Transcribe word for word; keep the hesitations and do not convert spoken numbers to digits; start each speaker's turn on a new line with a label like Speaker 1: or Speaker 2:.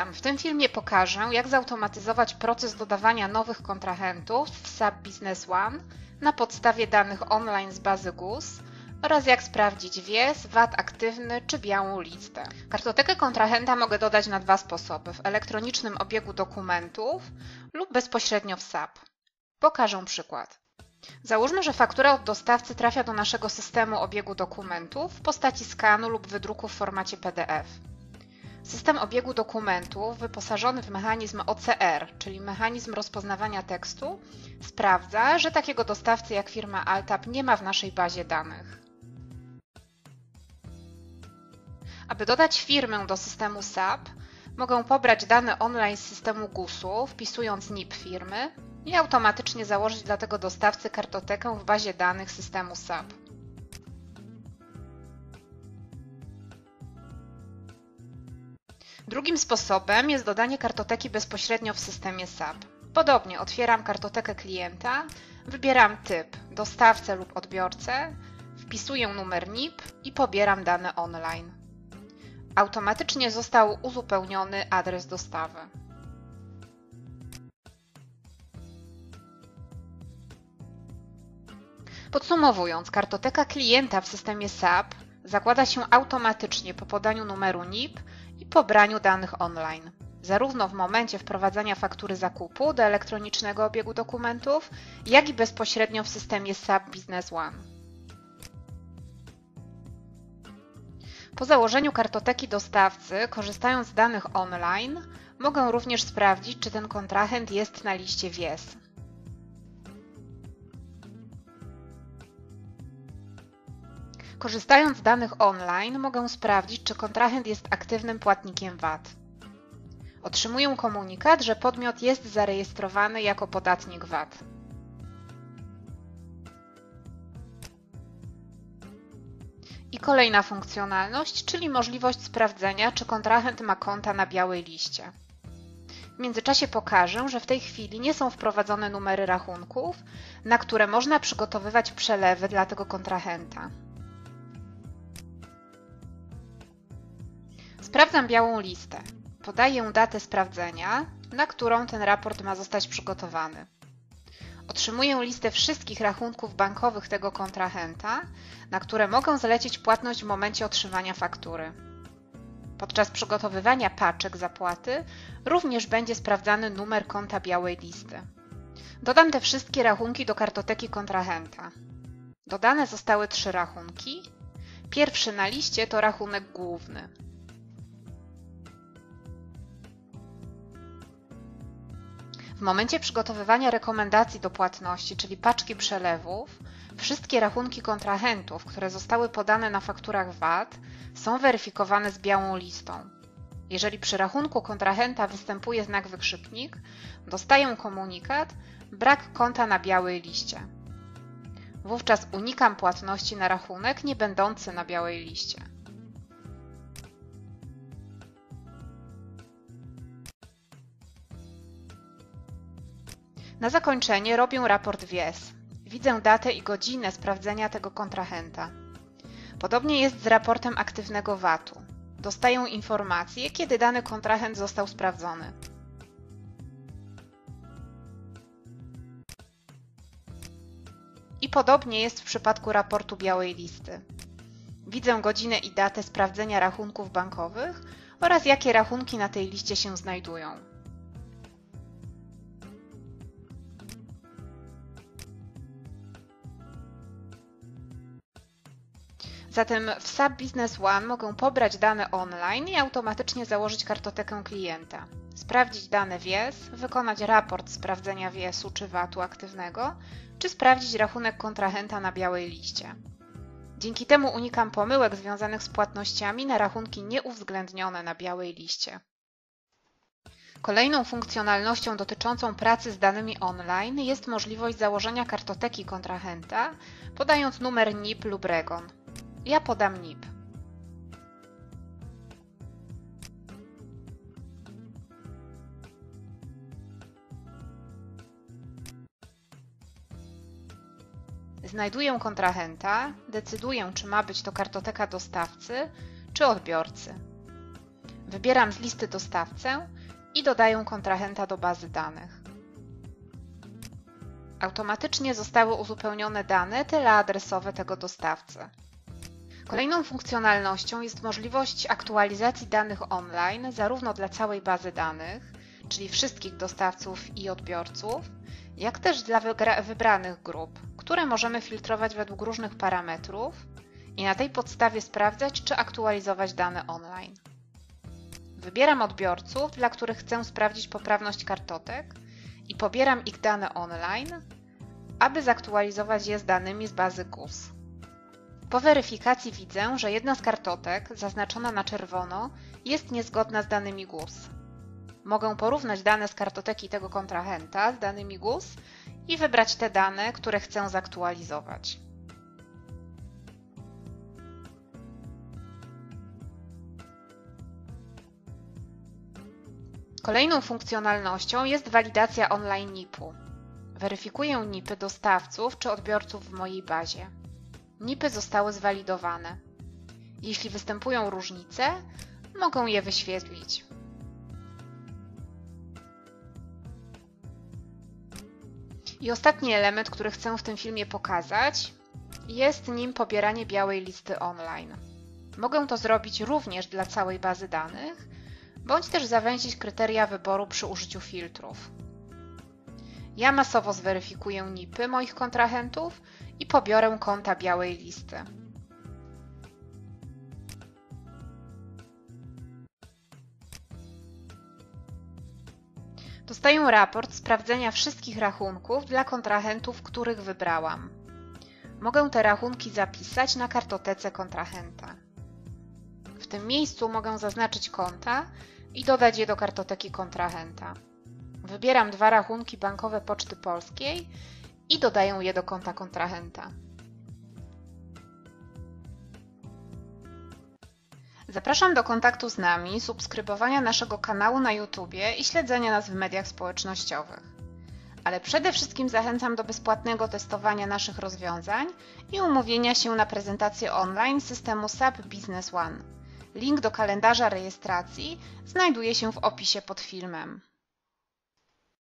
Speaker 1: Witam! W tym filmie pokażę, jak zautomatyzować proces dodawania nowych kontrahentów w S A P Business One na podstawie danych online z bazy G U S oraz jak sprawdzić W I E S, V A T aktywny czy białą listę. Kartotekę kontrahenta mogę dodać na dwa sposoby: w elektronicznym obiegu dokumentów lub bezpośrednio w S A P. Pokażę przykład. Załóżmy, że faktura od dostawcy trafia do naszego systemu obiegu dokumentów w postaci skanu lub wydruku w formacie P D F. System obiegu dokumentów wyposażony w mechanizm O C R, czyli mechanizm rozpoznawania tekstu, sprawdza, że takiego dostawcy jak firma Altap nie ma w naszej bazie danych. Aby dodać firmę do systemu S A P, mogę pobrać dane online z systemu G U S-u, wpisując N I P firmy i automatycznie założyć dla tego dostawcy kartotekę w bazie danych systemu S A P. Drugim sposobem jest dodanie kartoteki bezpośrednio w systemie S A P. Podobnie otwieram kartotekę klienta, wybieram typ dostawcę lub odbiorcę, wpisuję numer N I P i pobieram dane online. Automatycznie został uzupełniony adres dostawy. Podsumowując, kartoteka klienta w systemie S A P zakłada się automatycznie po podaniu numeru N I P i pobraniu danych online, zarówno w momencie wprowadzania faktury zakupu do elektronicznego obiegu dokumentów, jak i bezpośrednio w systemie S A P Business One. Po założeniu kartoteki dostawcy, korzystając z danych online, mogę również sprawdzić, czy ten kontrahent jest na liście W I E S. Korzystając z danych online, mogę sprawdzić, czy kontrahent jest aktywnym płatnikiem V A T. Otrzymuję komunikat, że podmiot jest zarejestrowany jako podatnik V A T. I kolejna funkcjonalność, czyli możliwość sprawdzenia, czy kontrahent ma konta na białej liście. W międzyczasie pokażę, że w tej chwili nie są wprowadzone numery rachunków, na które można przygotowywać przelewy dla tego kontrahenta. Sprawdzam białą listę. Podaję datę sprawdzenia, na którą ten raport ma zostać przygotowany. Otrzymuję listę wszystkich rachunków bankowych tego kontrahenta, na które mogę zlecić płatność w momencie otrzymania faktury. Podczas przygotowywania paczek zapłaty również będzie sprawdzany numer konta białej listy. Dodam te wszystkie rachunki do kartoteki kontrahenta. Dodane zostały trzy rachunki. Pierwszy na liście to rachunek główny. W momencie przygotowywania rekomendacji do płatności, czyli paczki przelewów, wszystkie rachunki kontrahentów, które zostały podane na fakturach V A T, są weryfikowane z białą listą. Jeżeli przy rachunku kontrahenta występuje znak wykrzyknik, dostaję komunikat brak konta na białej liście. Wówczas unikam płatności na rachunek nie będący na białej liście. Na zakończenie robię raport W I E S. Widzę datę i godzinę sprawdzenia tego kontrahenta. Podobnie jest z raportem aktywnego V A T-u. Dostaję informację, kiedy dany kontrahent został sprawdzony. I podobnie jest w przypadku raportu białej listy. Widzę godzinę i datę sprawdzenia rachunków bankowych oraz jakie rachunki na tej liście się znajdują. Zatem w S A P Business One mogę pobrać dane online i automatycznie założyć kartotekę klienta, sprawdzić dane W I E S, wykonać raport sprawdzenia W I E S-u czy V A T-u aktywnego, czy sprawdzić rachunek kontrahenta na białej liście. Dzięki temu unikam pomyłek związanych z płatnościami na rachunki nieuwzględnione na białej liście. Kolejną funkcjonalnością dotyczącą pracy z danymi online jest możliwość założenia kartoteki kontrahenta, podając numer N I P lub REGON. Ja podam N I P. Znajduję kontrahenta, decyduję, czy ma być to kartoteka dostawcy, czy odbiorcy. Wybieram z listy dostawcę i dodaję kontrahenta do bazy danych. Automatycznie zostały uzupełnione dane teleadresowe tego dostawcy. Kolejną funkcjonalnością jest możliwość aktualizacji danych online zarówno dla całej bazy danych, czyli wszystkich dostawców i odbiorców, jak też dla wybranych grup, które możemy filtrować według różnych parametrów i na tej podstawie sprawdzać, czy aktualizować dane online. Wybieram odbiorców, dla których chcę sprawdzić poprawność kartotek i pobieram ich dane online, aby zaktualizować je z danymi z bazy G U S. Po weryfikacji widzę, że jedna z kartotek, zaznaczona na czerwono, jest niezgodna z danymi G U S. Mogę porównać dane z kartoteki tego kontrahenta z danymi G U S i wybrać te dane, które chcę zaktualizować. Kolejną funkcjonalnością jest walidacja online N I P-u. Weryfikuję N I P-y dostawców czy odbiorców w mojej bazie. N I P-y zostały zwalidowane. Jeśli występują różnice, mogę je wyświetlić. I ostatni element, który chcę w tym filmie pokazać, jest nim pobieranie białej listy online. Mogę to zrobić również dla całej bazy danych, bądź też zawęzić kryteria wyboru przy użyciu filtrów. Ja masowo zweryfikuję N I P-y moich kontrahentów i pobiorę konta białej listy. Dostaję raport sprawdzenia wszystkich rachunków dla kontrahentów, których wybrałam. Mogę te rachunki zapisać na kartotece kontrahenta. W tym miejscu mogę zaznaczyć konta i dodać je do kartoteki kontrahenta. Wybieram dwa rachunki bankowe Poczty Polskiej i dodaję je do konta kontrahenta. Zapraszam do kontaktu z nami, subskrybowania naszego kanału na YouTube i śledzenia nas w mediach społecznościowych. Ale przede wszystkim zachęcam do bezpłatnego testowania naszych rozwiązań i umówienia się na prezentację online systemu S A P Business One. Link do kalendarza rejestracji znajduje się w opisie pod filmem.